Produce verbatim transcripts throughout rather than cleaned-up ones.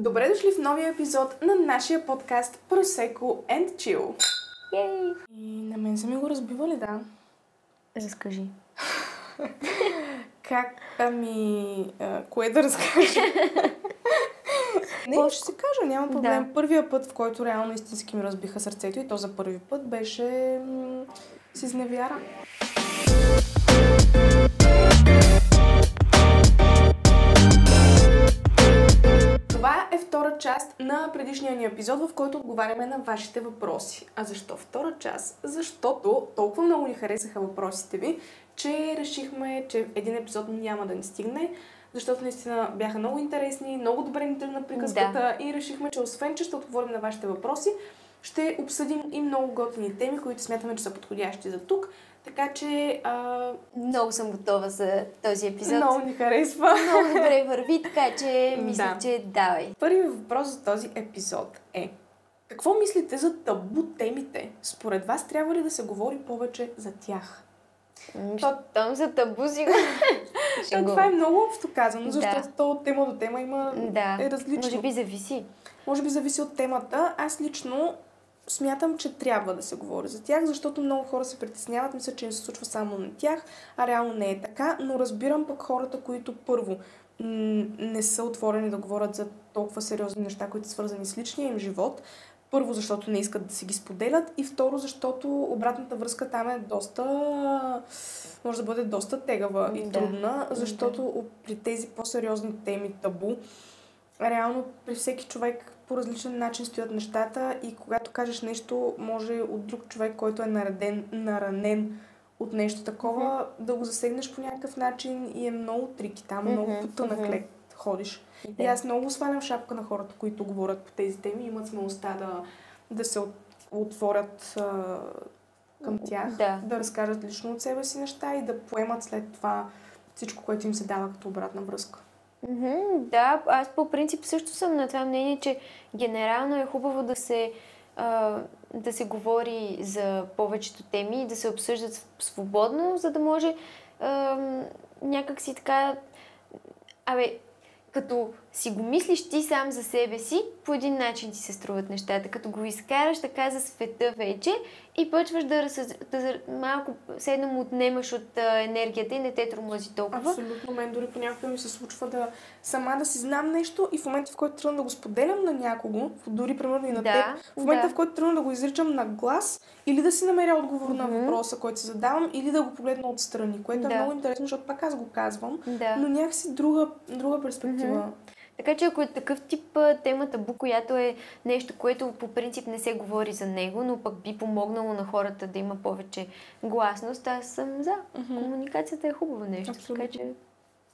Добре дошли в новия епизод на нашия подкаст Prosecco and Chill. Йей! И на мен са ми го разбивали, да. Разкажи. Как? Ами... А, кое да разкажа? Не, ще си кажа, няма проблем. Да. Първия път, в който реално истински ми разбиха сърцето, и то за първи път, беше м- с изневяра. Това е втора част на предишния ни епизод, в който отговаряме на вашите въпроси. А защо втора част? Защото толкова много ни харесаха въпросите ви, че решихме, че един епизод няма да ни стигне, защото наистина бяха много интересни, много добре ни тръгна приказката да. И решихме, че освен, че ще отговорим на вашите въпроси, ще обсъдим и много готини теми, които смятаме, че са подходящи за тук. Така че... А... Много съм готова за този епизод. Много ни харесва. Много добре върви, така че мисля, да. че давай. Първият въпрос за този епизод е: какво мислите за табу темите? Според вас трябва ли да се говори повече за тях? То... Там за табу си го... Това е много общо казано, защото да. То от тема до тема има да. е различно. Може би зависи. Може би зависи от темата. Аз лично смятам, че трябва да се говори за тях, защото много хора се притесняват, мисля, че не се случва само на тях, а реално не е така, но разбирам пък хората, които първо м- не са отворени да говорят за толкова сериозни неща, които са свързани с личния им живот. Първо, защото не искат да си ги споделят, и второ, защото обратната връзка там е доста... може да бъде доста тегава и трудна, да. Защото да. При тези по-сериозни теми табу, реално при всеки човек по различен начин стоят нещата, и когато кажеш нещо, може от друг човек, който е нареден, наранен от нещо такова, mm-hmm. да го засегнеш по някакъв начин, и е много трики там, mm-hmm. много по тънък mm-hmm. лед ходиш. Yeah. И аз много свалям шапка на хората, които говорят по тези теми, имат смелостта да, да се от, отворят а, към тях, да. да разкажат лично от себе си неща и да поемат след това всичко, което им се дава като обратна връзка. Mm-hmm, да, аз по принцип също съм на това мнение, че генерално е хубаво да се, а, да се говори за повечето теми и да се обсъждат свободно, за да може а, някак си така... Абе, като си го мислиш ти сам за себе си, по един начин ти се струват нещата. Като го изкараш така за света вече и почваш да, разсъз... да малко седно му отнемаш от а, енергията и не те тормози толкова. Абсолютно. Мен дори понякога ми се случва да сама да си знам нещо и в момента, в който тръгна да го споделям на някого, дори примерно и на да, теб, в момента, да. в който тръгна да го изричам на глас, или да си намеря отговор mm-hmm. на въпроса, който се задавам, или да го погледна отстрани, което да. е много интересно, защото пак аз го казвам, да. но някакси друга, друга перспектива. Mm-hmm. Така че ако е такъв тип тема табу, която е нещо, което по принцип не се говори за него, но пък би помогнало на хората да има повече гласност, аз съм за. Mm-hmm. Комуникацията е хубаво нещо. Абсолютно. Така че...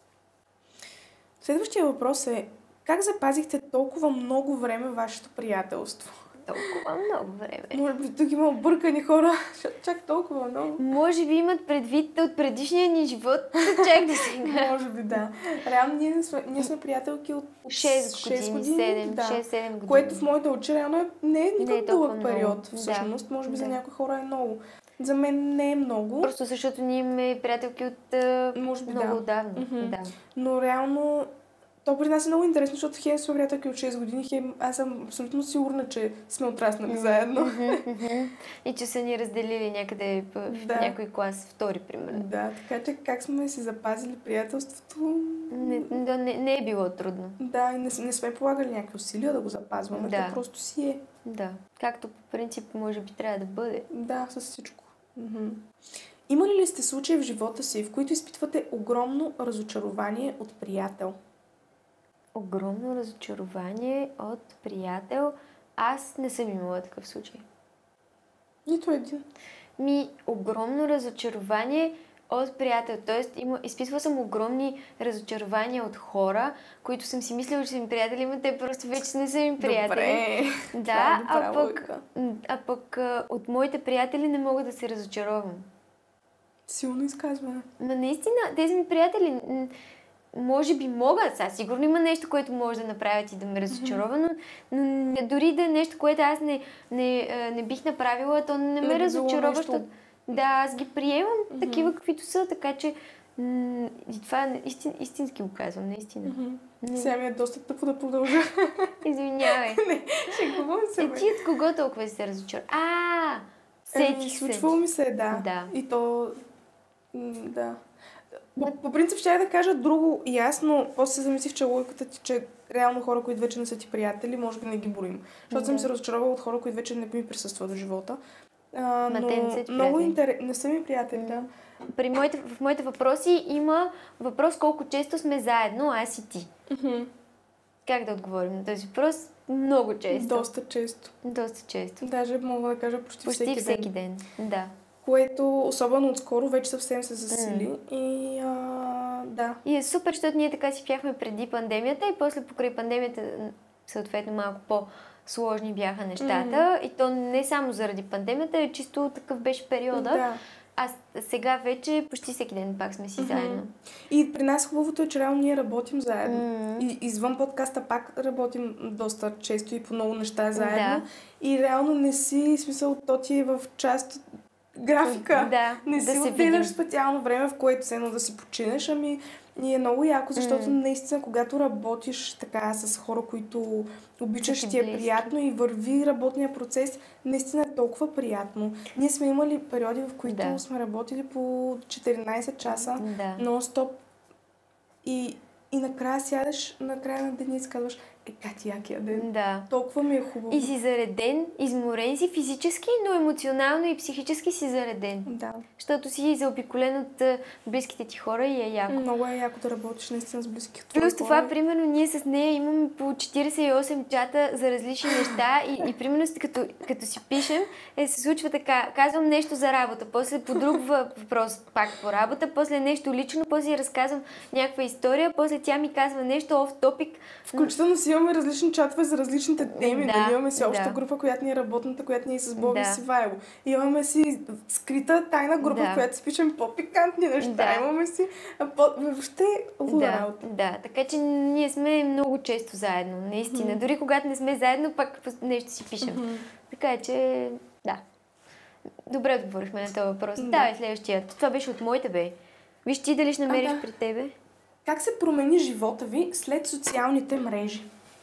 Следващия въпрос е: как запазихте толкова много време вашето приятелство? Толкова много време. Може би тук има объркани хора, чак толкова много. Може би имат предвид от предишния ни живот, чак да сега. Може би, да. Реално ние сме, ние сме приятелки от шест години, шест години, седем, да. шест-седем години. Което в моите очи реално е, не е никак дълъг много. период, всъщност. Да. Може би да. за някои хора е много. За мен не е много. Просто защото ние имаме приятелки от Може би, много да. отдавна. Mm-hmm. Да. Но реално то при нас е много интересно, защото хем сме приятелки от шест години, хем аз съм абсолютно сигурна, че сме отраснали mm-hmm. заедно. Mm-hmm. И че са ни разделили някъде в, да. в някой клас, втори, примерно. Да, така че как сме си запазили приятелството? Не, да, не, не е било трудно. Да, и не, не сме полагали някакви усилия да го запазваме, да. то просто си е. Да, както по принцип може би трябва да бъде. Да, с всичко. Mm-hmm. Имали ли сте случаи в живота си, в които изпитвате огромно разочарование от приятел? Огромно разочарование от приятел? Аз не съм имала такъв случай. Нито един. Ми, огромно разочарование от приятел. Тоест, има, изпитвала съм огромни разочарования от хора, които съм си мислила, че са ми приятели, но те просто вече не са ми приятели. Добре. Да, а пък, а пък от моите приятели не мога да се разочаровам. Силно изказване. Но наистина, тези ми приятели, може би могат, сега сигурно има нещо, което може да направят и да ме разочарова, но, но дори да е нещо, което аз не, не, не бих направила, то не ме разочарова, защото да, аз ги приемам mm-hmm. такива, каквито са, така че М- и това истин, истински го казвам, наистина. Mm-hmm. Сега ми е доста тъпо да продължа. Извинявай. Не, шегувам се, Е, бе. ти от кого толкова се разочар? А, сетих Еми, се. случвало ми се, да. Да. И то... м, Да. По, по принцип ще да кажа друго и аз, но после се замислих, че логиката ти, че реално хора, които вече не са ти приятели, може би не ги борим. Защото Да. съм се разочаровала от хора, които вече не ми присъстват в живота. А, Ма но те не са ти много приятели. интерес... Не са ми приятели, да. При моите, в моите въпроси има въпрос колко често сме заедно, аз и ти. Mm-hmm. Как да отговорим на този въпрос? Много често. Доста често. Доста често. Даже мога да кажа почти, Почти всеки, всеки ден. ден. Да. Което, особено отскоро, вече съвсем се засили. Mm. И а, да. И е супер, защото ние така си бяхме преди пандемията и после покрай пандемията съответно малко по-сложни бяха нещата. Mm. И то не само заради пандемията, а чисто такъв беше периода. Да. А сега вече почти всеки ден пак сме си Mm-hmm. заедно. И при нас хубавото е, че реално ние работим заедно. Mm. И извън подкаста пак работим доста често и по много неща заедно. Да. И реално не си, смисъл, то ти е в част от графика. Да, Не да си се отделяш видим. специално време, в което се едно да си починеш, ами и е много яко, защото Mm. наистина, когато работиш така с хора, които обичаш, Са ти ти е близки. приятно и върви работния процес, наистина е толкова приятно. Ние сме имали периоди, в които Да. сме работили по четиринайсет часа, Да. нон-стоп. И, и накрая сядаш, накрая на деня и си казваш, е, кати якия ден. Да. Толкова ми е хубаво. И си зареден, изморен си физически, но емоционално и психически си зареден. Да. Защото си заобиколен от а, близките ти хора и е яко. Много е яко да работиш наистина с близки твои Плюс това, хора. примерно, ние с нея имаме по четирийсет и осем чата за различни неща и, и примерно, като, като си пишем, е, се случва така. Казвам нещо за работа, после по друг въ- въпрос пак по работа, после нещо лично, после ѝ разказвам някаква история, после тя ми казва нещо оф-топик. Включително си имаме различни чатове за различните теми. Да, Нали? Имаме си обща да. група, която ни е работната, която ни е с Боби Да. и с Ивайло. Имаме си скрита тайна група, Да. в която си пишем по-пикантни неща. Да. Имаме си а, по... въобще луда Да, работа. да, така че ние сме много често заедно, наистина. Мгм. Дори когато не сме заедно, пак нещо си пишем. Мгм. Така че, да. Добре отговорихме на този въпрос. Да. Давай следващия. Това беше от моите, бе. Виж ти дали ще намериш А, да. при тебе. Как се промени живота ви след социалните мрежи?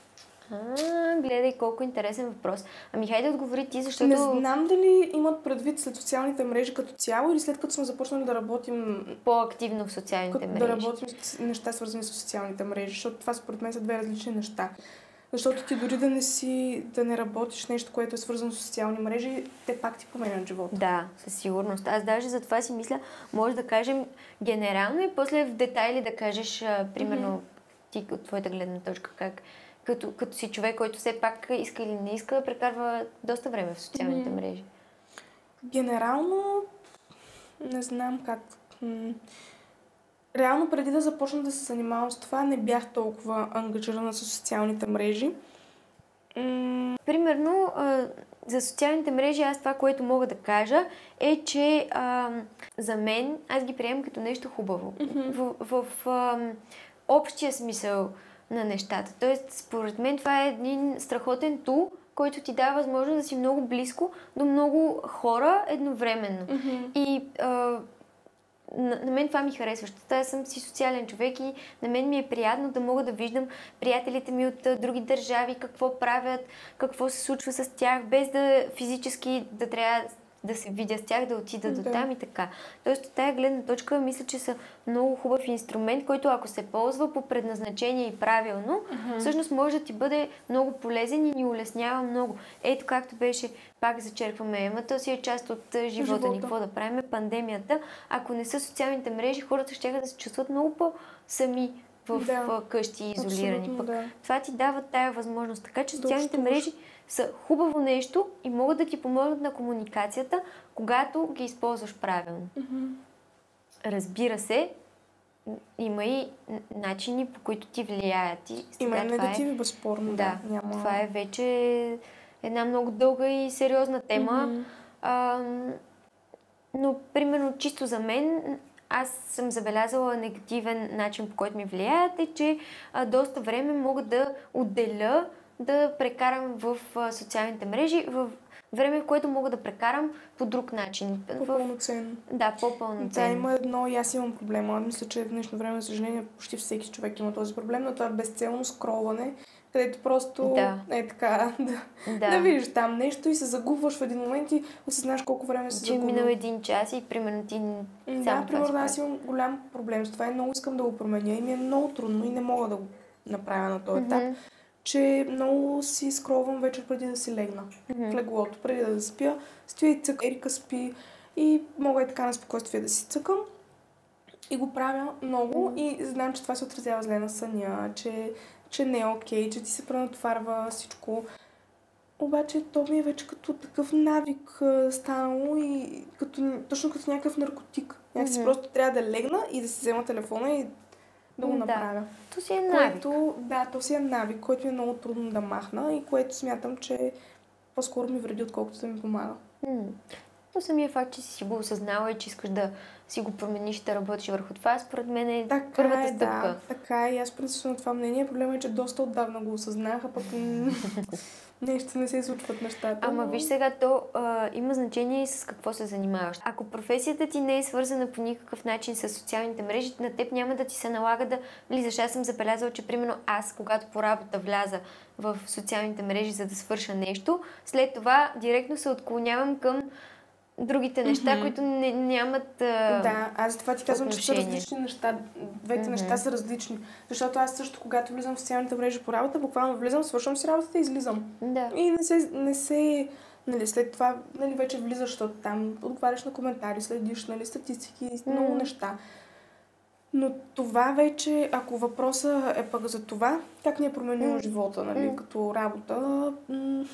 А, гледай колко интересен въпрос. Ами хайде да отговори ти, защото... Не знам дали имат предвид след социалните мрежи като цяло или след като сме започнали да работим По-активно в социалните като мрежи. да работим с неща свързани с социалните мрежи, защото това според мен са две различни неща. Защото ти дори да не си, да не работиш нещо, което е свързано с социални мрежи, те пак ти променят живота. Да, със сигурност. Аз даже за това си мисля, може да кажем генерално и после в детайли да кажеш, а, примерно, ти от твоята гледна точка, как като, като си човек, който все пак иска или не иска да прекарва доста време в социалните Мгм. мрежи. Генерално, не знам как. м, Реално преди да започна да се занимавам с това, не бях толкова ангажирана с социалните мрежи. М, Примерно, а, за социалните мрежи аз това, което мога да кажа е, че а, за мен аз ги приемам като нещо хубаво. Мгм. В, в а, общия смисъл на нещата. Тоест, според мен това е един страхотен тул, който ти дава възможност да си много близко до много хора едновременно. мгм. И а, на, на мен това ми харесва, защото аз съм си социален човек и на мен ми е приятно да мога да виждам приятелите ми от а, други държави, какво правят, какво се случва с тях, без да физически да трябва да се видя с тях, да отида Да. до там и така. Тоест от тая гледна точка мисля, че са много хубав инструмент, който ако се ползва по предназначение и правилно, Мгм. всъщност може да ти бъде много полезен и ни улеснява много. Ето както беше, пак зачеркваме, ама то си е част от а, живота ни. Живота. Какво да правим? Пандемията. Ако не са социалните мрежи, хората ще да се чувстват много по-сами в Да. а, къщи, изолирани. Абсолютно, Пък да. това ти дава тая възможност. Така че Да социалните общуваш. мрежи са хубаво нещо и могат да ти помогнат на комуникацията, когато ги използваш правилно. Мгм. Разбира се, има и н- начини, по които ти влияят. И Има сега и това е- негативи, безспорно. Да, Няма... това е вече една много дълга и сериозна тема. Мгм. А, но, примерно, чисто за мен, аз съм забелязала негативен начин, по който ми влияят, е, че а, доста време мога да отделя да прекарам в а, социалните мрежи в, време, в което мога да прекарам по друг начин. По-пълноценно. Да, по-пълноценно. Да, има едно и аз имам проблема. Мисля, че в днешно време, за съжаление, почти всеки човек има този проблем, но това е безцелно скролване, където просто да. е така да, да. да видиш там нещо и се загубваш в един момент и осъзнаш колко време се загубил. Че минал един час и примерно ти Да, примерно аз имам голям проблем с това и много искам да го променя и ми е много трудно и не мога да го направя на този етап. Mm-hmm. Че много си скролвам вечер преди да си легна mm-hmm. в леглото, преди да заспя. Стоя и цъкам, Ерика спи и мога и така на спокойствие да си цъкам. И го правя много mm-hmm. и знам, че това се отразява зле на съня, че, че не е окей, че ти се пренатоварва всичко. Обаче то ми е вече като такъв навик а, станало и като, точно като някакъв наркотик. Някакси mm-hmm. просто трябва да легна и да си взема телефона и да го да. направя. То си е навик. Което, да, то си е навик, който ми е много трудно да махна и което смятам, че по-скоро ми вреди, отколкото да ми помага. Mm. Но самия факт, че си го осъзнала и че искаш да си го промениш, да работиш върху това, според мен е така първата е, стъпка. Да, така е. Аз принципно на това мнение. Проблема е, че доста отдавна го осъзнах, а пък нещо не се случват нещата. Ама виж сега, то а, има значение и с какво се занимаваш. Ако професията ти не е свързана по никакъв начин с социалните мрежи, на теб няма да ти се налага да влизаш. Аз съм забелязала, че примерно аз, когато по работа вляза в социалните мрежи, за да свърша нещо, след това директно се отклонявам към другите неща, mm-hmm. които не, нямат а, Да, аз за това ти казвам, че са различни неща. Двете mm-hmm. неща са различни. Защото аз също, когато влизам в социалните мрежи по работа, буквално влизам, свършвам си работата и излизам. Да. И не се, не се нали, след това нали, вече влизаш, защото там отговаряш на коментари, следиш нали, статистики, mm-hmm. много неща. Но това вече, ако въпросът е пък за това, как ни е променило mm-hmm. живота, нали, mm-hmm. като работа, м-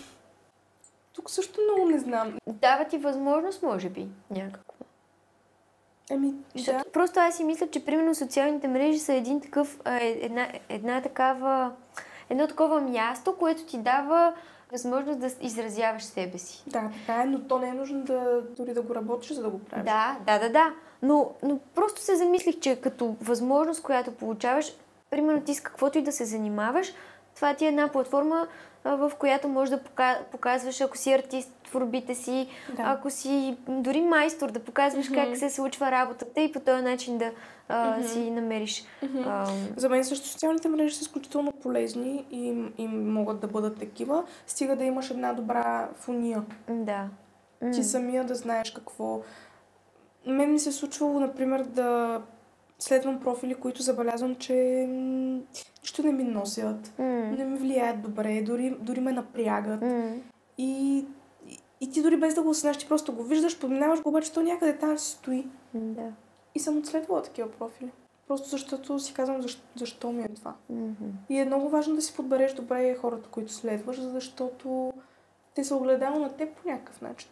тук също много не знам. Дава ти възможност, може би, някакво. Ами, да. Просто аз си мисля, че примерно социалните мрежи са един такъв, една, една такава, едно такова място, което ти дава възможност да изразяваш себе си. Да, така е, но то не е нужно да, дори да го работиш, за да го правиш. Да, да, да, да. Но, но просто се замислих, че като възможност, която получаваш, примерно ти с каквото и да се занимаваш, това ти е една платформа, в която можеш да показваш, ако си артист, творбите си, да. Ако си дори майстор, да показваш mm-hmm. как се случва работата и по този начин да а, mm-hmm. си намериш. Mm-hmm. А... За мен също социалните мрежи са изключително полезни и, и могат да бъдат такива, стига да имаш една добра фуния. Да. Mm-hmm. Ти самия да знаеш какво... Мен ми се е случвало, например, да следвам профили, които забелязвам, че нищо не ми носят, mm. не ми влияят добре, дори, дори ме напрягат. Mm. И, и, и ти дори без да го осъзнаш, ти просто го виждаш, подминаваш го, обаче то някъде там си стои. Mm, и съм отследвала такива профили. Просто защото си казвам защо, защо ми е това. Mm-hmm. И е много важно да си подбереш добре хората, които следваш, защото те са огледало на теб по някакъв начин.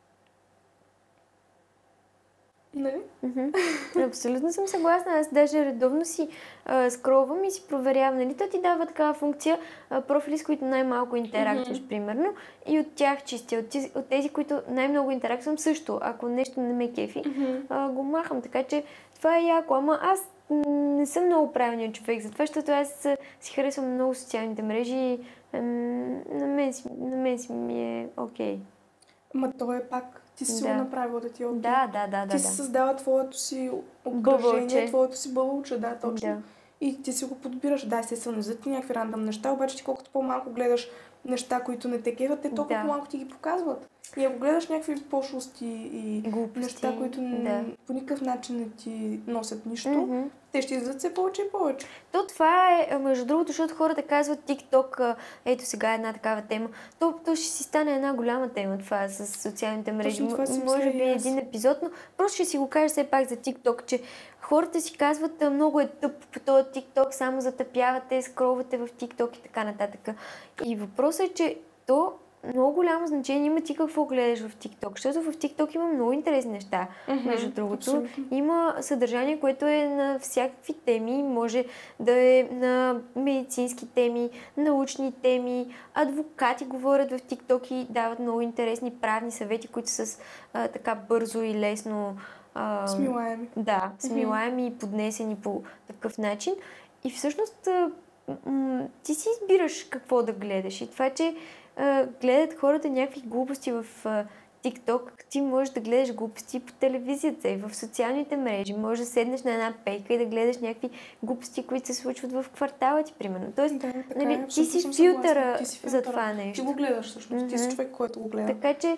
Нали? Mm-hmm. Абсолютно съм съгласна. Аз даже редовно си а, скролвам и си проверявам. Нали? То ти дава такава функция, а, профили, с които най-малко интерактуваш, mm-hmm. примерно, и от тях чистя. От тези, от тези които най-много интерактувам също. Ако нещо не ме кефи, mm-hmm. а, го махам. Така че това е яко. Ама аз не съм много правилният човек за това, защото аз си харесвам много социалните мрежи. На мен, на мен си ми е окей. Okay. Ма то е пак ти си да. го направила да ти е окей. Да, да, да. Ти да, си да. създава твоето си обкръжение, твоето си бълбълче, да, точно. Да. И ти си го подбираш. Да, естествено, за ти някакви рандъм неща, обаче ти колкото по-малко гледаш неща, които не те кефят, те толкова да. по-малко ти ги показват. И ако гледаш някакви пошлости и глупости, неща, които да. по никакъв начин не ти носят нищо, mm-hmm. те ще излизат все повече и повече. То това е, между другото, защото хората казват TikTok, ето сега е една такава тема, то, то ще си стане една голяма тема това с социалните мрежи. Може би един епизод, но просто ще си го кажа все пак за TikTok, че хората си казват много е тъп по този TikTok, само затъпявате, скролвате в TikTok и така нататък. И въпросът е, че то много голямо значение има ти какво гледаш в TikTok, защото в TikTok има много интересни неща. Mm-hmm, между другото, абсолютно. Има съдържание, което е на всякакви теми, може да е на медицински теми, научни теми, адвокати говорят в TikTok и дават много интересни правни съвети, които са а, така бързо и лесно а, смилаеми. Да, смилаеми mm-hmm. и поднесени по такъв начин. И всъщност м- ти си избираш какво да гледаш. И това, че а, гледат хората някакви глупости в а, TikTok, ти можеш да гледаш глупости по телевизията и в социалните мрежи. Можеш да седнеш на една пейка и да гледаш някакви глупости, които се случват в квартала ти, примерно. Тоест, Да, така, нали, е, ти, си филтъра ти си филтъра за това нещо. Ти го гледаш всъщност. Mm-hmm. Ти си човек, който го гледа. Така че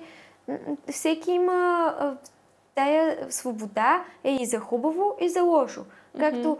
всеки има а, тая свобода е и за хубаво, и за лошо. Mm-hmm. Както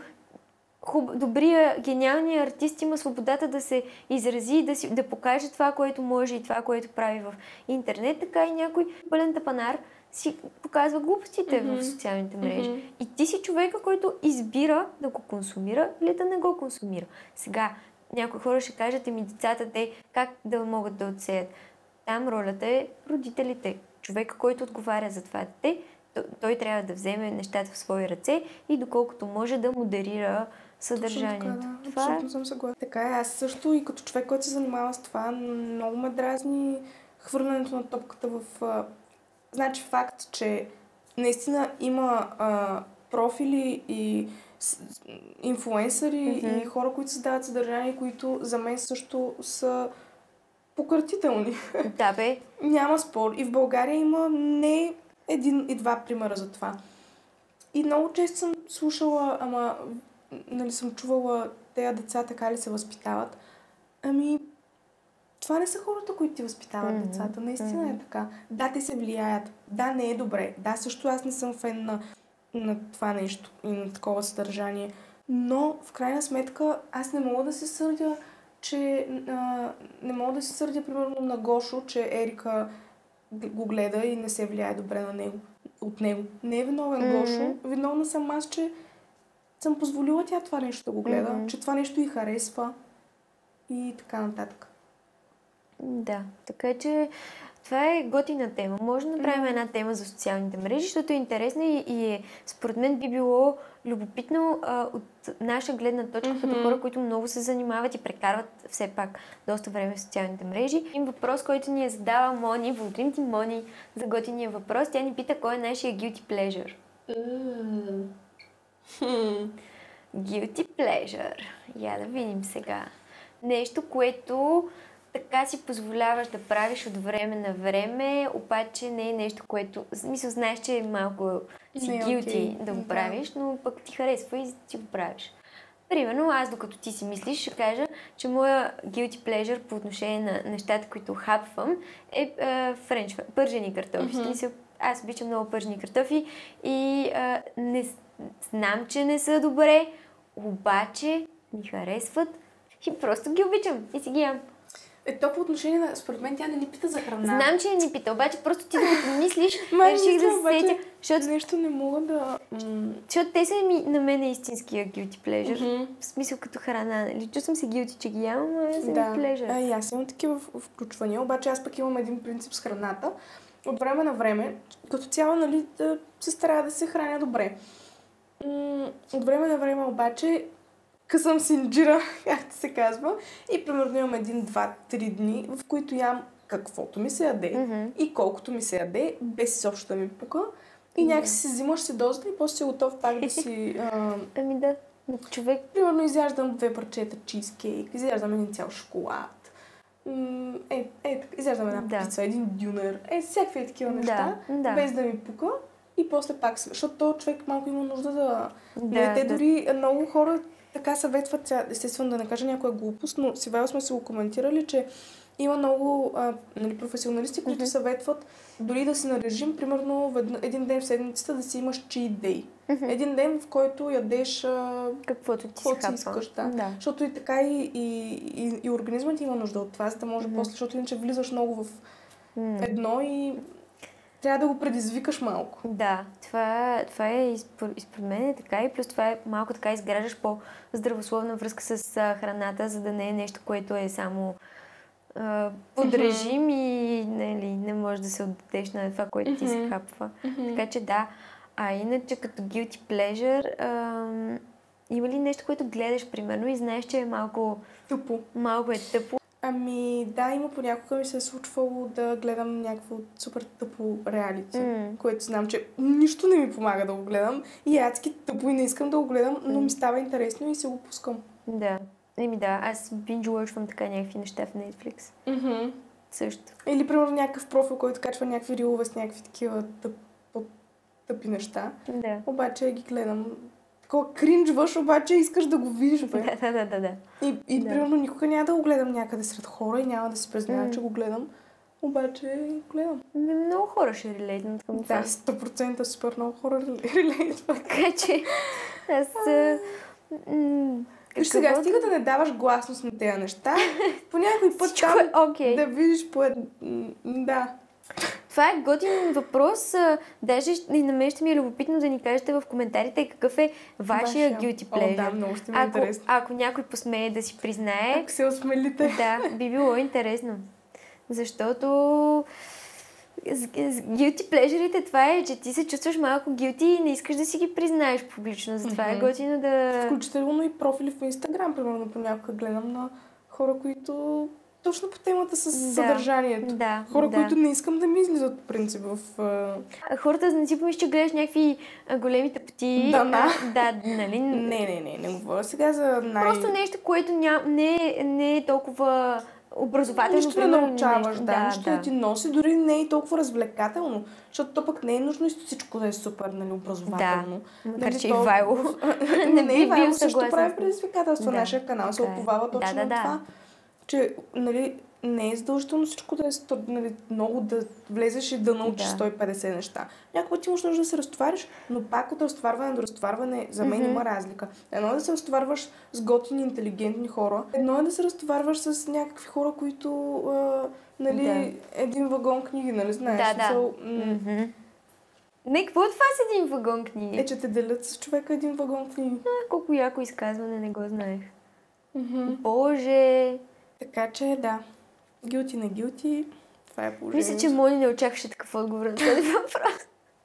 хуб, добрия, гениалния артист има свободата да се изрази, да, си, да покаже това, което може и това, което прави в интернет, така и някой пълен тапанар си показва глупостите mm-hmm. в социалните мрежи. Mm-hmm. И ти си човека, който избира да го консумира или да не го консумира. Сега, някои хора ще кажат, еми децата, те как да могат да отсеят? Там ролята е родителите. Човека, който отговаря за това дете, той трябва да вземе нещата в свои ръце и доколкото може да модерира съдържанието. Точно така, да. Това... Абсолютно съм съгласна. Така е, аз също и като човек, който се занимава с това, много ме дразни хвърлянето на топката в... А... Значи факт, че наистина има а, профили и с, инфлуенсъри mm-hmm. и хора, които създават съдържание, които за мен също са пократителни. Да, бе. Няма спор. И в България има не един и два примера за това. И много често съм слушала, ама нали съм чувала тези деца така ли се възпитават. Ами, това не са хората, които ти възпитават mm-hmm. децата. Наистина mm-hmm. е така. Да, те се влияят. Да, не е добре. Да, също аз не съм фен на, на това нещо и на такова съдържание. Но, в крайна сметка, аз не мога да се сърдя, че а, не мога да се сърдя, примерно, на Гошо, че Ерика го гледа и не се влияе добре на него, от него. Не е виновен mm-hmm. Гошо. Виновна съм аз, че съм позволила тя това нещо да го гледа, mm-hmm. че това нещо й харесва и така нататък. Да, така че това е готина тема. Може да направим mm-hmm. една тема за социалните мрежи, защото е интересна и, и е, според мен би било любопитно а, от наша гледна точка, mm-hmm. като хора, които много се занимават и прекарват все пак доста време в социалните мрежи. Един въпрос, който ни е задала Мони, благодарим ти, Мони, за готиния въпрос. Тя ни пита кой е нашия guilty pleasure. Mm. Guilty pleasure. Я да видим сега. Нещо, което така си позволяваш да правиш от време на време, обаче не е нещо, което... Мисля, знаеш, че е малко си guilty okay. да го да. правиш, но пък ти харесва и си го правиш. Примерно, аз докато ти си мислиш, ще кажа, че моя guilty pleasure по отношение на нещата, които хапвам, е френч, пържени картофи. Mm-hmm. Мисля, аз обичам много пържени картофи и а, не, знам, че не са добре, обаче ми харесват и просто ги обичам и си ги ям. Е, то по отношение на... Според мен тя не ни пита за храна. Знам, че не ни пита, обаче просто ти да мислиш, реших да се сетя. Защото... Нещо не мога да... Защото те са ми, на мен е истинския guilty pleasure. Mm-hmm. В смисъл като храна. Нали? Чувствам се guilty, че ги ям, но са да. ми pleasure. А, и аз имам такива включвания, обаче аз пък имам един принцип с храната. От време на време, като цяло, нали, да се старая да се храня добре. От време на време обаче късам синджира, както се казва, и примерно имам един, два, три дни, в които ям каквото ми се яде mm-hmm. и колкото ми се яде, без изобщо да ми пука. И mm-hmm. някакси си взимаш си дозата и после си готов пак да си... А... Ами да, човек... Примерно изяждам две парчета чизкейк, изяждам един цял шоколад, е, е, изяждам една да. пица, един дюнер, е, всякакви такива неща, да, да. без да ми пука. И после пак, защото този човек малко има нужда да... да те да. дори много хора така съветват, естествено да не кажа някоя глупост, но с Ивайло сме се го коментирали, че има много а, нали, професионалисти, които mm-hmm. съветват дори да си на режим, примерно един ден в седмицата да си имаш cheat day. Mm-hmm. Един ден, в който ядеш а, каквото ти си искаш. Да. Да. Защото и така и, и, и, и организмът има нужда от това, за да може mm-hmm. после, защото иначе влизаш много в mm-hmm. едно и трябва да го предизвикаш малко. Да, това, това е изпоред мен е така и плюс това е малко така изграждаш по-здравословна връзка с а, храната, за да не е нещо, което е само а, под режим mm-hmm. и нали, не можеш да се отдадеш на това, което mm-hmm. ти се хапва. Mm-hmm. Така че да, а иначе като guilty pleasure, а, има ли нещо, което гледаш примерно и знаеш, че е малко тъпо? Малко е тъпо. Ами да, има понякога ми се е случвало да гледам някакво супер тъпо реалити, mm. което знам, че нищо не ми помага да го гледам и е адски тъпо и не искам да го гледам, но mm. ми става интересно и се го пускам. Да. Еми да, аз binge-watchвам така някакви неща в Netflix. Mm-hmm. Също. Или, примерно, някакъв профил, който качва някакви рилове с някакви такива тъп, тъпи неща. Да. Обаче ги гледам. Такова кринжваш, обаче искаш да го видиш, бе. Да, да, да, да. И, и Да. примерно, никога няма да го гледам някъде сред хора и няма да си признавам, М. че го гледам. Обаче го гледам. М, Много хора ще релейтнат към това. Да, сто процента супер много хора релейтват. Така че аз... а, м, Виж сега, каквото- стига да не даваш гласност на тези неща, по някой път Всичко там е окей. да видиш по ед... м, Да. Това е готин въпрос. а, Даже и на мен ще ми е любопитно да ни кажете в коментарите какъв е вашия Вашия. guilty О, pleasure. да, много ще ми е ако, интересно. ако някой посмее да си признае, Ако се осмелите. да, би било интересно. Защото с, с guilty pleasure-ите това е, че ти се чувстваш малко guilty и не искаш да си ги признаеш публично. Затова е Мгм. готино да... Включително и профили в Инстаграм, примерно понякога гледам на хора, които точно по темата с Да. съдържанието. Да, Хора, да. които не искам да ми излизат по принцип в... а, А хората не си помислиш, че гледаш някакви а, големи тъпоти. Да, на. а, да, нали? Не, не, не, не говоря сега за най... Просто нещо, което ня... не, е- не е толкова образователно. Нищо не примерно, научаваш, нещо. да, нищо не ти носи, дори не е и толкова развлекателно, защото то пък не е нужно и всичко да е супер, нали, образователно. Макар Нали, че и то- Вайло не, би не, и Вайло бил също съгласен прави с теб. предизвикателства. Да, Нашия канал се така е. оповава Да, точно да, от да. това, че, нали, не е задължително всичко да е сто- нали, много да влезеш и да научиш Да. сто и петдесет неща. Някога ти имаш нужда да се разтовариш, но пак от разтоварване до разтоварване за мен Мгм. има разлика. Едно е да се разтоварваш с готини, интелигентни хора, едно е да се разтоварваш с някакви хора, които, а, нали, един вагон книги, нали, знаеш? Да, да. смисъл, м- Мгм. Не, какво е това с един вагон книги? Е, че те делят с човека един вагон книги. А, колко яко изказване, не го знаех. Мгм. Боже! Така че, да. Гилти на гилти. Това е положението. Мисля, че Мони не очакваше такъв отговор на този въпрос.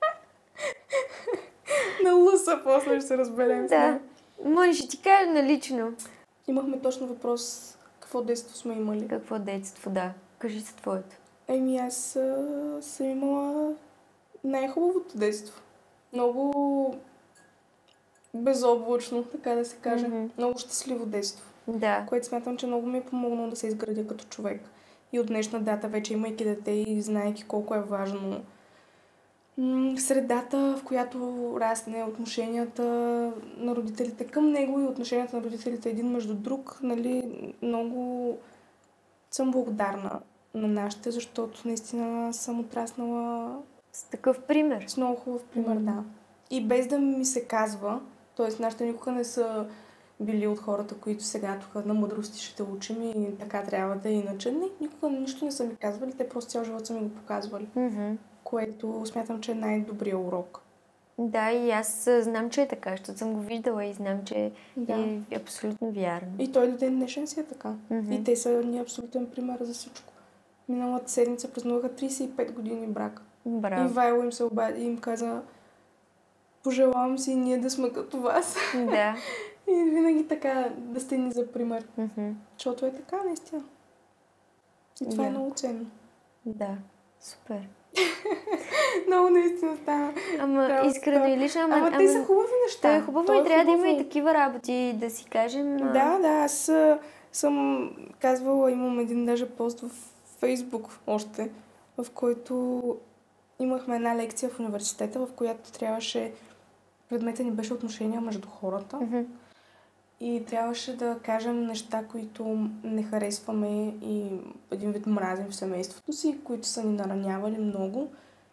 На лъса, после ще се разберем. с Да. него. Мони, ще ти кажа налично. Имахме точно въпрос какво детство сме имали. Какво детство, да. Кажи се твоето. Еми, аз а, съм имала най-хубавото детство. Много безоблачно, така да се каже. Мгм. Много щастливо детство, Да. което смятам, че много ми е помогнало да се изградя като човек. И от днешна дата, вече имайки дете и знаейки колко е важно м, средата, в която расне, отношенията на родителите към него и отношенията на родителите един между друг, нали, много съм благодарна на нашите, защото наистина съм отраснала С такъв пример. с много хубав пример, Мгм. да. И без да ми се казва, т.е. нашите никога не са били от хората, които сега тук на мъдрости ще те учим и така трябва да е иначе. Не, никога нищо не са ми казвали, те просто цял живот са ми го показвали, Мгм. което смятам, че е най-добрият урок. Да, и аз а, знам, че е така, защото съм го виждала и знам, че Да. е абсолютно вярно. И той до ден днешен си е така. Мгм. И те са ни абсолютен пример за всичко. Миналата седмица празнуваха трийсет и пет години брак. И Браво. Вайло им се обади и им каза: пожелавам си и ние да сме като вас. Да. И винаги така да сте ни за пример. Мгм. Защото е така, наистина. И това е Яко. много ценно. Да. Супер. Много наистина става. Ама Трябва да искрено става. и лично, ама, Ама те са хубави неща. То е хубаво То и трябва да има и хубаво. такива работи, да си кажем. а, Да, да, аз а, съм казвала, имам един даже пост в Фейсбук още, в който имахме една лекция в университета, в която трябваше, предметът ни беше отношения между хората мгм. и трябваше да кажем неща, които не харесваме и един вид мразим в семейството си, които са ни наранявали много.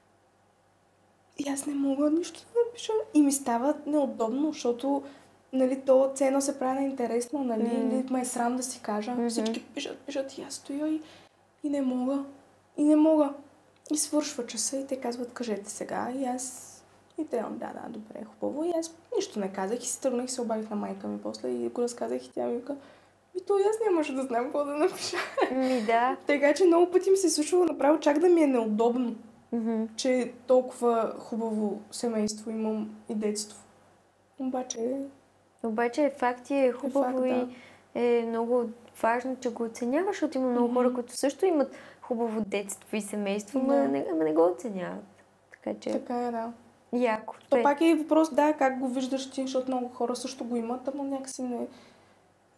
И аз не мога нищо да напиша. И ми става неудобно, защото нали, то цено се прави на интересно, нали, М. или ме е срам да си кажа. Мгм. Всички пишат, пишат и аз стоя и, и не мога. И не мога. И свършва часа и те казват, кажете сега. И аз и те, да, да, добре, хубаво. И аз нищо не казах и се тръгнах и се обадих на майка ми после и го разказах и тя ми вика, ми то и аз нямаше да знам какво да напиша. Ми да. Така че много пъти ми се е случвало направо чак да ми е неудобно, Мгм. че толкова хубаво семейство имам и детство. Обаче Обаче е факт и е хубаво факт, да. и е много важно, че го оценяваш, защото има много Мгм. хора, които също имат хубаво детство и семейство, но Да. не, ама не го оценяват. Така че така е, да. яко. То Пе- пак е въпрос, да, как го виждаш ти, защото много хора също го имат, ама някакси не,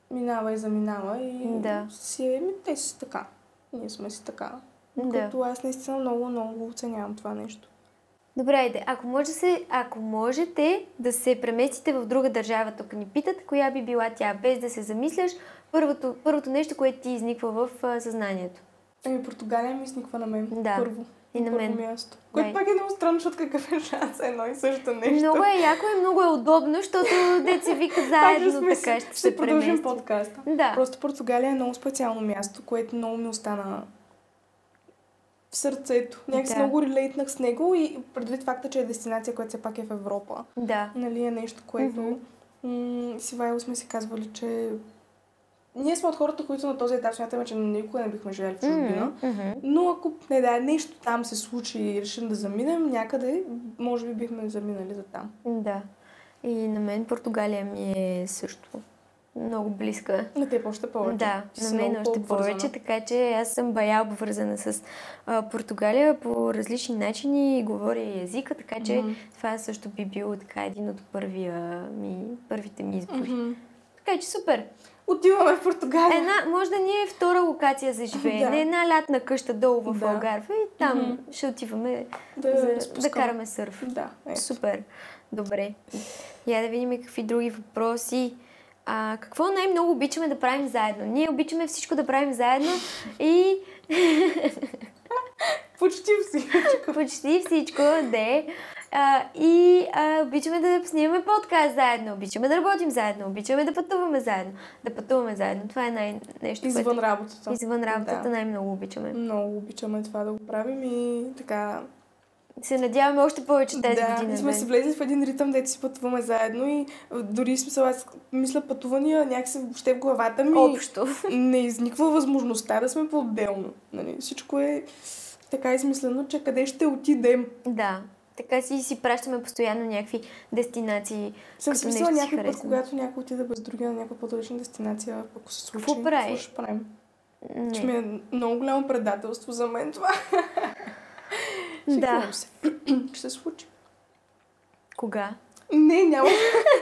минава и заминава и Да. си е, ми, те си така. Ние сме си така. Да. Като аз наистина много, много оценявам това нещо. Добре, айде. Ако, може да се, ако можете да се преместите в друга държава, тук ни питат, коя би била тя, без да се замисляш, първото, първото нещо, което ти изниква в а, съзнанието. Ами Португалия ми изниква на мен. Да. Първо. И на мен. Първо място. Което пак е много странно, защото какъв е шанс, едно и също нещо. Много е яко и много е удобно, защото деца вика заедно така ще, ще се продължим преместим. подкаста. Да. Просто Португалия е много специално място, което много ми остана в сърцето. Някакси Да. много релейтнах с него и предвид факта, че е дестинация, която все пак е в Европа. Да. Нали, е нещо, което Мгм. м- с Ивайло сме си казвали, че ние сме от хората, които на този етап смятаме, че никога не бихме живели в чужбина. Мгм. Но ако не да, нещо там се случи и решим да заминем някъде, може би бихме заминали за там. Да. И на мен Португалия ми е също много близка. На теб още повече. Да, Ти на си мен много още по-обвързана. повече, така че аз съм бая обвързана с а, Португалия по различни начини, говоря и езика, така че Мгм. това също би било така един от първия ми, първите ми избори. Мгм. Така че супер! Отиваме в Португалия. Една, може да ни е втора локация за живеене, Да. една лятна къща долу в Да. Алгарve и там Мгм. ще отиваме Да, за, да спускаме. караме сърф. Да, е. Супер. Добре. Я да видим какви други въпроси. А, какво най-много обичаме да правим заедно? Ние обичаме всичко да правим заедно и Почти всичко. почти всичко, да. А, и а, обичаме да снимаме подкаст заедно, обичаме да работим заедно, обичаме да пътуваме заедно. Да пътуваме заедно. Това е най- нещо, Извън което... работата. Извън работата Да. най-много обичаме. Много обичаме това да го правим и така. Се надяваме още повече тази да, година. и сме да. си влезли в един ритъм, дето си пътуваме заедно и а, дори смисъл, аз мисля пътувания някакси въобще в главата ми. Общо. Не изниква възможността да сме по-отделно. Нали? Всичко е така измислено, че къде ще отидем. Да. Така си си пращаме постоянно някакви дестинации. Съм като си мислила нещо си някой път, харесва. когато някой отида без други на някаква по-далечна дестинация, ако се случи, Какво прави? ще правим? Не. Ще ми е много голямо предателство за мен това. Да. Шегувам се. Ще се случи. Кога? Не, няма.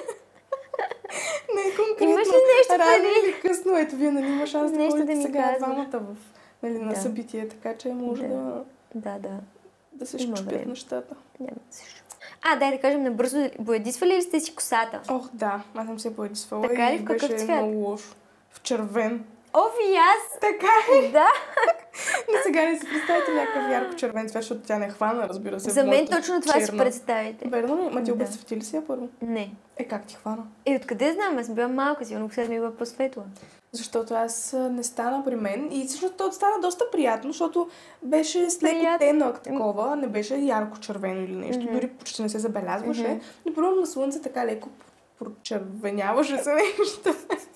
Не, конкретно. Имаш ли нещо Рано преди? или късно, ето вие, нали, има шанс да Нещо да ходите ми сега казваш. двамата в, нали, на Да. събитие, така че може Да. да, Да, да. да се Има щупят време. нещата. Няма да се шу- А, дай да кажем набързо, боядисвали ли сте си косата? Ох, да, аз съм се поедисвала Така ли? и В какъв беше цвят? много лошо. В червен. Оф, и аз! Така е. Да! Но сега не си представите някакъв ярко червен цвят, защото тя не хвана, разбира се. в За мен моето точно това си черно. представите. Верно ли? Ма ти Да. обезцвети ли си я първо? Не. Е, как ти хвана? Е, откъде знам? Аз била малка, сигурно косата ми е била по-светла. Защото аз а, не стана при мен и всъщност то стана доста приятно, защото беше с леко Приятно. тенък такова, не беше ярко червено или нещо, Мгм. дори почти не се забелязваше, Мгм. но първо на слънце така леко прочервеняваше се нещо.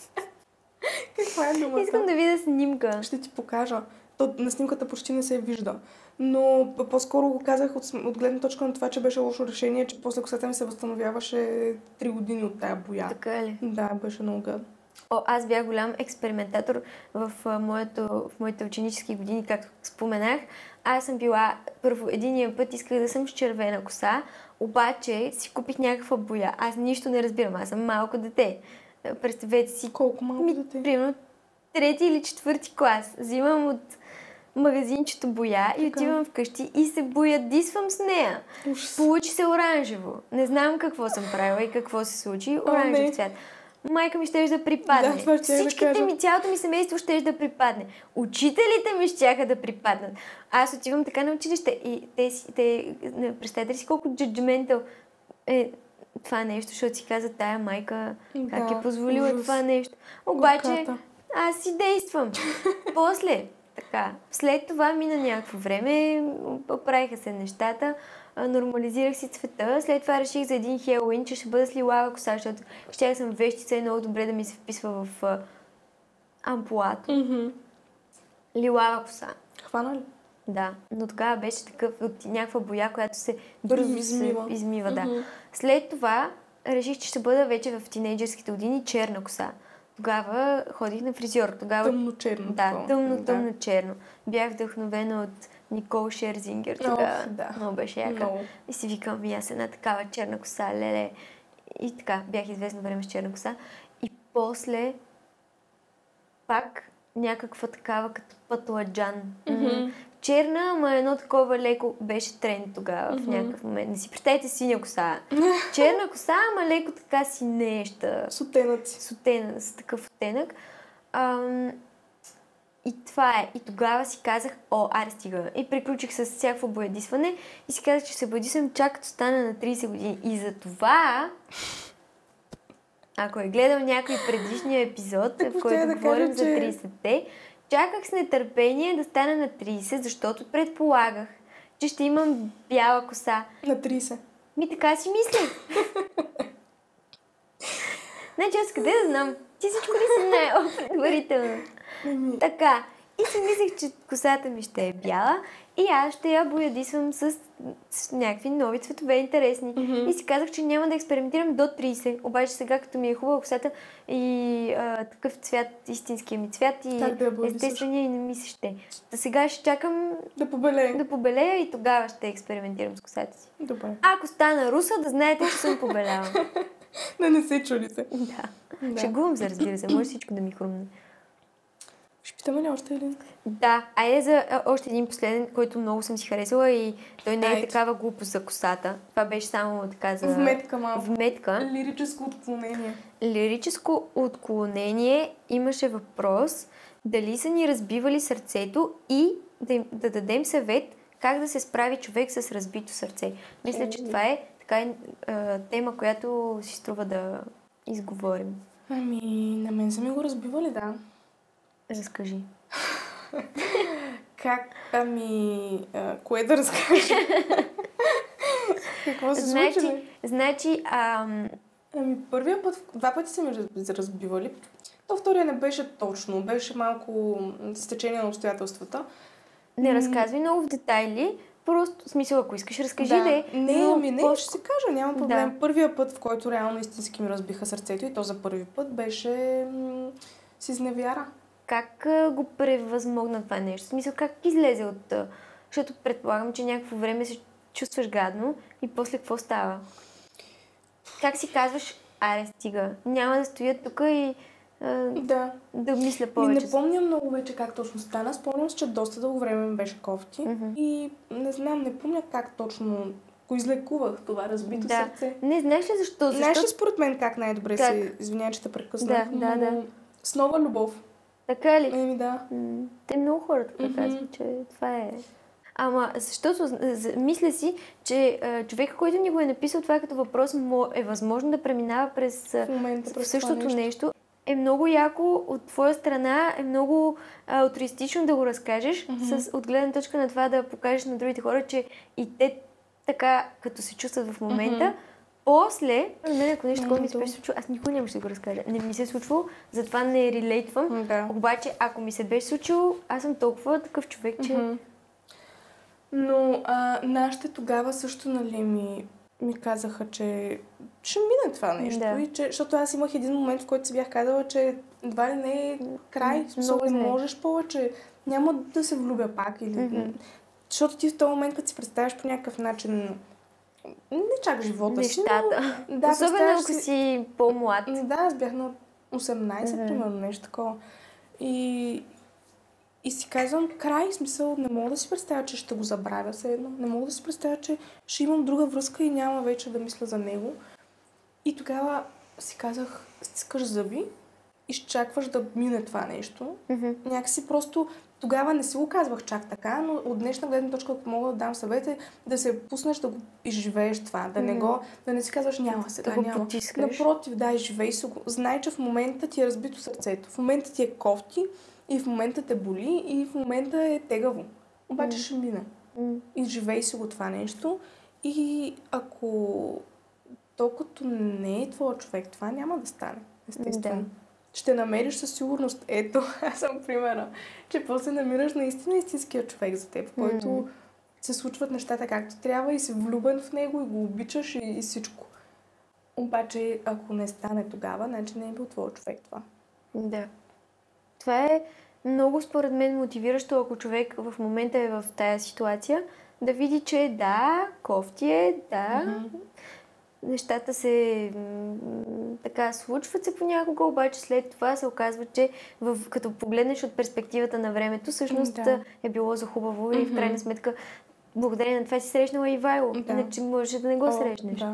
Каква е думата? Искам да видя снимка. Ще ти покажа. То на снимката почти не се вижда. Но по-скоро го казах от, см- от гледна точка на това, че беше лошо решение, че после косата ми се възстановяваше три години от тая боя. Така ли? Да, беше много гадно. О, аз бях голям експериментатор в, а, моето, в моите ученически години, както споменах. Аз съм била, първо, единия път исках да съм с червена коса, обаче си купих някаква боя. Аз нищо не разбирам, аз съм малко дете. Представете си, Колко малко ми, дете. примерно, трети или четвърти клас. Взимам от магазинчето боя и Така. отивам вкъщи и се боядисвам с нея. Ужас. Получи се оранжево. Не знам какво съм правила и какво се случи. О, Оранжев не. цвят. Майка ми щеше да припадне. Да, това ще я да Всичките кажа. ми, цялото ми семейство щеше да припадне. Учителите ми щяха да припаднат. Аз отивам така на училище и те, си- те не, представете ли си колко джаджментал е това нещо, защото си каза тая майка как Да, е позволила ужас. това нещо. Обаче Горката. аз си действам. После, така, след това мина някакво време, оправиха се нещата, а, нормализирах си цвета. След това реших за един Хелоуин, че ще бъда с лилава коса, защото щях съм вещица и много добре да ми се вписва в а, ампулато. Мгм. Лилава коса. Хвана ли? Да, но тогава беше такъв от някаква боя, която се бързо Измива. се измива. Да. Мгм. След това реших, че ще бъда вече в тинейджърските години черна коса. Тогава ходих на фризьор. Тогава Тъмно-черно. Да, такова. тъмно, Да. тъмно черно. Бях вдъхновена от Никол Шерзингер. Ох, Тогава да. много беше яка. Много. И си викам, и аз една такава черна коса, леле. И така, бях известно време с черна коса. И после пак някаква такава като пътладжан. Mm-hmm. Черна, ама едно такова леко беше тренд тогава Mm-hmm. в някакъв момент. Не си представете синя коса. Черна коса, ама леко така синеща. Сутенъци. Сутена, с такъв оттенък. Ам... И това е. И тогава си казах, о, аре стига. И приключих с всякакво боядисване и си казах, че се боядисвам чак като стана на трийсет години. И за това, ако е гледал някой предишния епизод, в който да говорим кажа, за че... трийсетте, чаках с нетърпение да стана на трийсет, защото предполагах, че ще имам бяла коса. На трийсет. Ми така си мислех. Значи аз къде да знам? Ти всичко ли си знаела предварително? Така. И си мислех, че косата ми ще е бяла и аз ще я боядисвам с, с някакви нови цветове интересни. Mm-hmm. И си казах, че няма да експериментирам до трийсет. Обаче сега, като ми е хубава косата и а, такъв цвят, истинския ми цвят и да естествения и не ми се ще. Да сега ще чакам да побелея. да побелея и тогава ще експериментирам с косата си. Добре. Ако стана руса, да знаете, че съм побеляла. Да не се чудите. Да. Да. Шегувам се, разбира се. Може всичко да ми хрумне. Ще питаме ли още един? Да, айде за а, още един последен, който много съм си харесала и той не е Айде. такава глупост за косата. Това беше само така за... Вметка малко. Вметка. Лирическо отклонение. Лирическо отклонение имаше въпрос дали са ни разбивали сърцето и да, им, да дадем съвет как да се справи човек с разбито сърце. Мисля, че това е така е, а, тема, която си струва да изговорим. Ами, на мен са ми го разбивали, да. Разкажи. Как? Ами, а, кое да разкажа? Какво се Значи, случи? значи ам... Ами, първия път, два пъти са ми раз- разбивали. То втория не беше точно, беше малко с течение на обстоятелствата. не разказвай много в детайли, просто, в смисъл, ако искаш, разкажи да. да. Не, но ами не, по- ще си кажа, няма проблем. Да. Първия път, в който реално истински ми разбиха сърцето и то за първи път, беше м- с изневяра. Как а, го превъзмогна това нещо? В смисъл, как излезе от... а, Защото предполагам, че някакво време се чувстваш гадно и после какво става? Как си казваш, аре, стига, няма да стоя тук и а, Да. да мисля Ми повече. не помня много вече как точно стана. Спомням се, че доста дълго време ми беше кофти. Мгм. И не знам, не помня как точно го излекувах това разбито Да. сърце. Не, знаеш ли защо? Знаеш Защо ли според мен как най-добре Как? се... Извинявай, че те прекъснах. Да, да, но да. С нова любов. така ли? Еми да. М, Те много хора така Мгм. казват, че това е... Ама, защото з- з- мисля си, че а, човека, който ни го е написал това като въпрос, мо- е възможно да преминава през а, В момента в през същото това нещо. нещо. Е много яко от твоя страна, е много а, алтруистично да го разкажеш, Мгм. с от гледна точка на това да покажеш на другите хора, че и те така, като се чувстват в момента, Мгм. после, на мен ако нещо такова ми се Много. беше случило, аз никога нямаше да го разкажа. Не ми се е случвало, затова не релейтвам. М, Да. Обаче, ако ми се беше случило, аз съм толкова такъв човек, че... Мгм. Но а, нашите тогава също, нали, ми, ми казаха, че ще мине това нещо. Да. И че, защото аз имах един момент, в който си бях казала, че едва ли не е край, в смисъл, Много не зле. можеш повече, няма да се влюбя пак. Или... Мгм. Защото ти в този момент, като си представяш по някакъв начин, не чак живота си, Нещата. но... Да, Особено представяш ако си по-млад. Да, аз бях на осемнайсет, Мгм. примерно, нещо такова. И, и си казвам, край, в смисъл, не мога да си представя, че ще го забравя все едно. Не мога да си представя, че ще имам друга връзка и няма вече да мисля за него. И тогава си казах, стискаш зъби, изчакваш да мине това нещо. Мгм. Някакси просто тогава не си го казвах чак така, но от днешна гледна точка, ако мога да дам съвет, е да се пуснеш да го изживееш това, да не Мгм. го, да не си казваш няма сега, Да го няма. потискаш. Напротив, да, изживей си го. Знай, че в момента ти е разбито сърцето, в момента ти е кофти и в момента те боли и в момента е тегаво. Обаче М. ще мине. М. Изживей си го това нещо и ако толкова не е твой човек, това няма да стане, естествено. Да. Ще намериш със сигурност. Ето, аз съм примера, че после намираш наистина истинския човек за теб, в който М. се случват нещата както трябва и си влюбен в него и го обичаш и, и всичко. Обаче, ако не стане тогава, значи не е бил твой човек това. Да. Това е много, според мен, мотивиращо, ако човек в момента е в тая ситуация, да види, че да, кофти е, да, Мгм. нещата се м, така случват се понякога, обаче след това се оказва, че в, като погледнеш от перспективата на времето, всъщност Да. е било за хубаво и в Мгм. крайна сметка благодарение на това си срещнала и Вайло. Да. Иначе можеше да не го О, срещнеш. Да.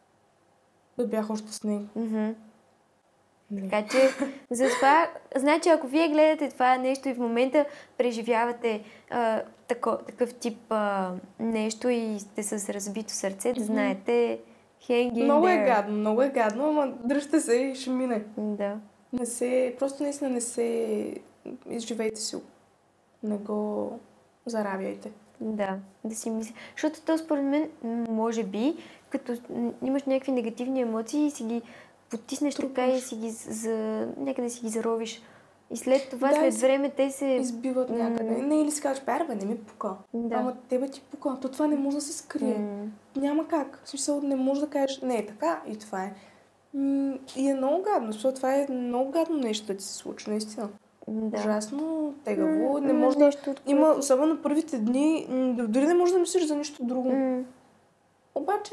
Да бях още с него. Мгм. Не. Така че, затова, значи, ако вие гледате това нещо и в момента преживявате а, тако, такъв тип а, нещо и сте с разбито сърце, да Мгм. знаете, hang in Много е there. гадно, много е гадно, ама дръжте се и ще мине. Да. Не се, просто наистина не се изживейте си. Не го заравяйте. Да, да си мисля. Защото то според мен, м, може би, като м, имаш някакви негативни емоции и си ги потиснеш така и Трупаш. си ги з- за... някъде си ги заровиш. И след това, Да, след и си време, те се... Избиват някъде. М. Не, или си кажеш, бе, бе, не ми пука. Да. Ама тебе ти пука. То това не може да се скрие. М, Няма как. В смисъл, не може да кажеш, не е така и това е. М, И е много гадно, защото това е много гадно нещо да ти се случи, наистина. да. Ужасно, тегаво. М, Не м, може да... нещо, от Има, което- особено първите дни, м, дори не можеш да мислиш за нищо друго. М, Обаче...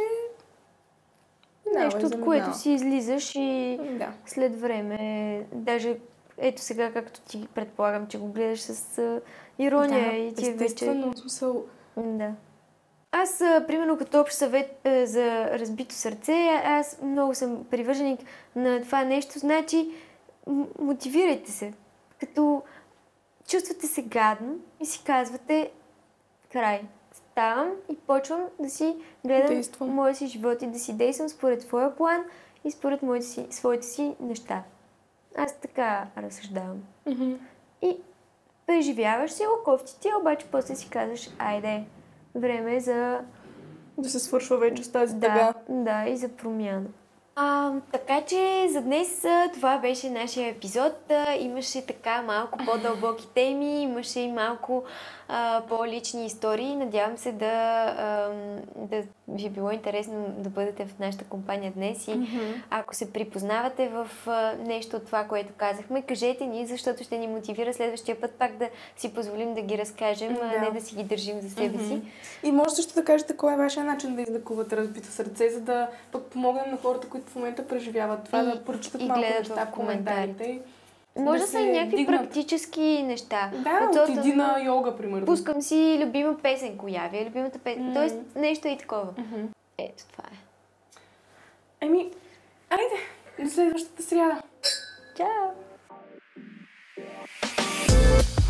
минава и нещо, от заминава. което си излизаш и М, Да. след време, даже ето сега, както ти предполагам, че го гледаш с а, ирония Да, и ти вече... естествено, в смисъл... Да. Аз, а, примерно, като общ съвет а, за разбито сърце, а- аз много съм привърженик на това нещо. Значи, м- мотивирайте се. Като чувствате се гадно и си казвате край. Ставам и почвам да си гледам Действам. моя си живот и да си действам според своя план и според моите си, своите си неща. Аз така разсъждавам. Мгм. И преживяваш си кофти ти, обаче после си казваш, айде, време е за... Да се свършва вече с тази Да, тъга. да, и за промяна. А, така че за днес а, това беше нашия епизод. А, имаше така малко по-дълбоки теми, имаше и малко а, по-лични истории. Надявам се да, а, да ви е било интересно да бъдете в нашата компания днес и Мгм. ако се припознавате в а, нещо от това, което казахме, кажете ни, защото ще ни мотивира следващия път пак да си позволим да ги разкажем, а Да. не да си ги държим за себе си. Мгм. И може също да кажете кой е вашия начин да излекувате разбито сърце, за да пък помогнем на хората, които в момента преживяват това, И- да прочитат и малко гледат неща в в коментарите. Може Да да са се и някакви вдигнат. практически неща. Да, Защото, отиди на йога, примерно. Пускам си любима песен, коя ви е любимата песен. М. Тоест, нещо и такова. Мгм. Ето, това е. Еми, айде, до следващата сряда. Чао!